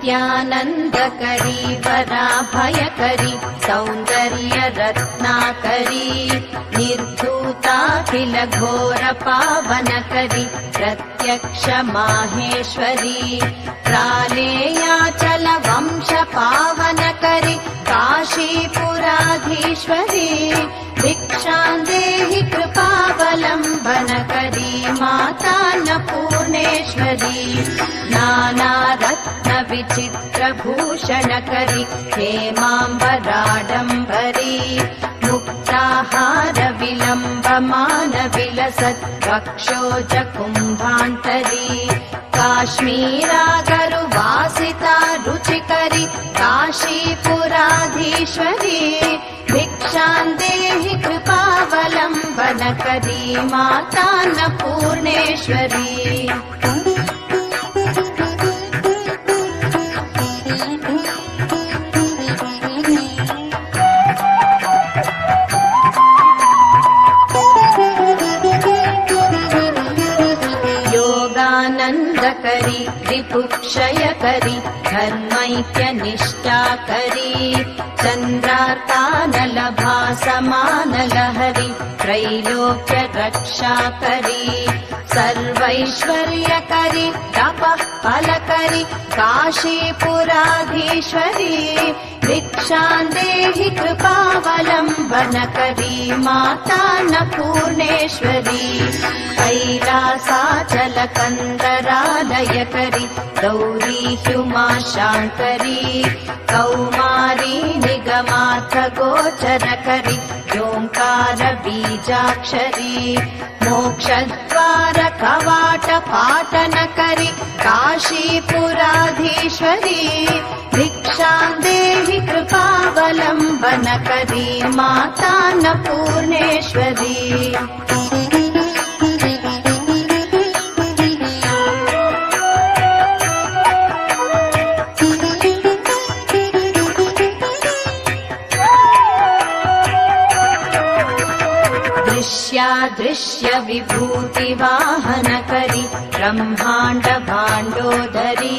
नित्यानन्दकरी वराभयकरी सौन्दर्य रत्नाकरी निर्धूताखिल घोर पावनकरी प्रत्यक्ष माहेश्वरी प्रालेयाचल वंश पावनकरी काशीपुराधीश्वरी भिक्षां देहि कृपावलम्बनकरी माता अन्नपूर्णेश्वरी नानारत्न विचित्रभूषणकरी हेमाम्बराडम्बरी मुक्ताहार विलम्बमान विलसत् वक्षोज कुम्भान्तरी काश्मीरागरुवासिता रुचिकरी काशीपुराधीश्वरी भिक्षां देहि कृपावलम्बनकरी माता अन्नपूर्णेश्वरी योगानन्दकरी रिपुक्षयकरी धर्मैक्यनिष्ठाकरी चन्द्रार्कानलभासमानलहरी त्रैलोक्य रक्षाकरी सर्वैश्वर्यकरी तपः फलकरी काशीपुराधीश्वरी भिक्षां देहि कृपावलम्बनकरी माता अन्नपूर्णेश्वरी कैलासाचलकन्दरालयकरी गौरी ह्युमाशाङ्करी कौमारी निगमार्थगोचरकरी ओङ्कार बीजाक्षरी मोक्षद्वार कवाट पाटनकरी काशीपुराधीश्वरी भिक्षां देहि कृपावलम्बनकरी माता अन्नपूर्णेश्वरी दृश्य विभूतिवाहनकरी ब्रह्माण्ड भाण्डोदरी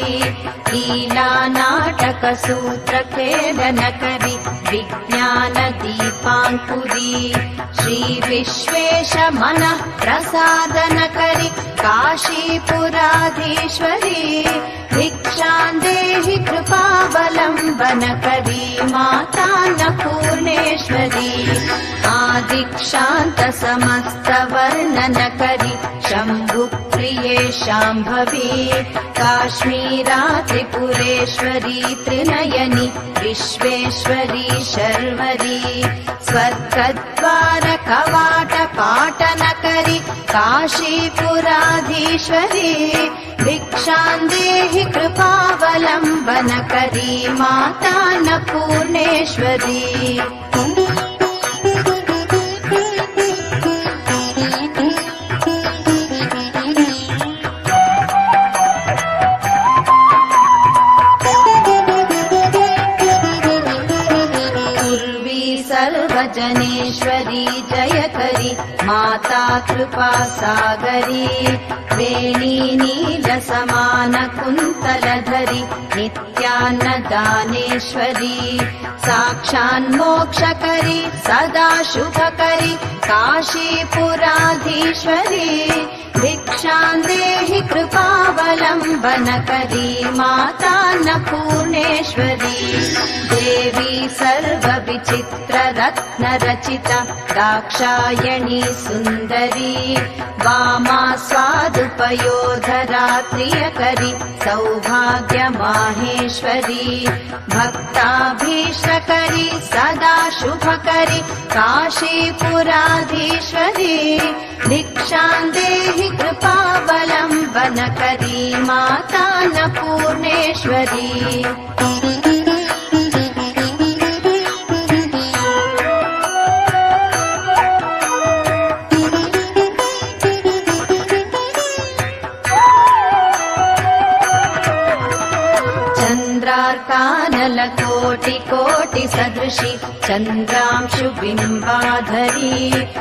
लीलानाटकसूत्रखेलनकरी विज्ञान दीपाङ्कुरी श्रीविश्वेश मनः प्रसादनकरी काशीपुराधीश्वरी भिक्षां देहि कृपावलम्बनकरी माता अन्नपूर्णेश्वरी आदिक्षान्त समस्तवर्णनकरी शम्भुप्रिये शाम्भवी काश्मीरा त्रिपुरेश्वरी त्रिनयनी विश्वेश्वरी शर्वरी स्वर्गद्वार कवाट पाटनकरी काशीपुराधीश्वरी भिक्षां देहि कृपावलम्बनकरी माता अन्नपूर्णेश्वरी सर्वजनेश्वरी जयकरी माता कृपा सागरी वेणी नीलसमान कुन्तलधरी नित्यान्नदानेश्वरी साक्षान्मोक्षकरी सदा शुभकरी काशीपुराधीश्वरी भिक्षां देहि कृपावलम्बनकरी माता अन्नपूर्णेश्वरी देवी सर्वविचित्ररत्नरचिता दाक्षायणी सुन्दरी वामा स्वादुपयोधरा प्रियकरी सौभाग्यमाहेश्वरी भक्ताभीष्टकरी सदा शुभकरी काशीपुराधीश्वरी भिक्षां देहि कृपावलम्बनकरी माता अन्नपूर्णेश्वरी चन्द्रार्कान चन्द्रानलकोटिकोटिसदृशि चन्द्रांशुबिम्बाधरी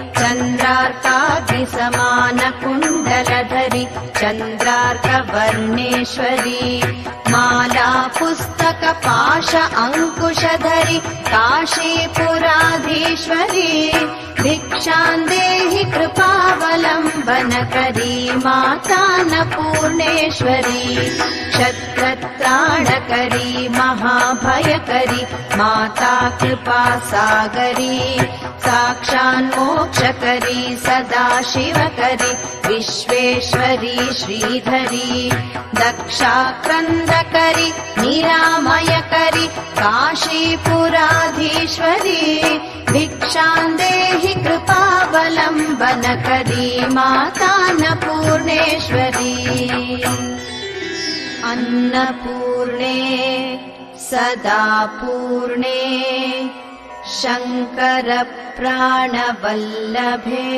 चन्द्रार्काग्निसमानकुण्डलधरि चन्द्रार्कवर्णेश्वरी माला पुस्तकपाश अङ्कुशधरि काशीपुराधीश्वरी भिक्षाम् देहि कृपावलम्बनकरी मातान्नपूर्णेश्वरी क्षत्रत्राणकरी महाभयकरी माता कृपासागरी साक्षान्मोक्षकरी सदाशिवकरी विश्वेश्वरी श्रीधरी दक्षाक्रन्दकरी निरामयकरी काशीपुराधीश्वरी भिक्षाम् देहि कृपावलम्बनकरी मातान्नपूर्णेश्वरी अन्नपूर्णे सदा पूर्णे शङ्करप्राणवल्लभे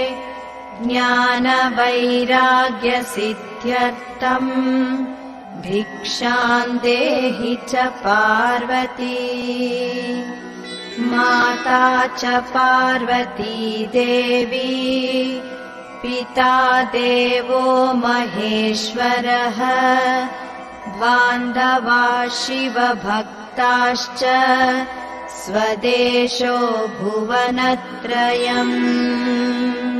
ज्ञानवैराग्यसिद्ध्यर्थम् भिक्षाम् देहि च पार्वती माता च पार्वती देवी पिता देवो महेश्वरः बान्धवा शिवभक्ताश्च स्वदेशो भुवनत्रयम्।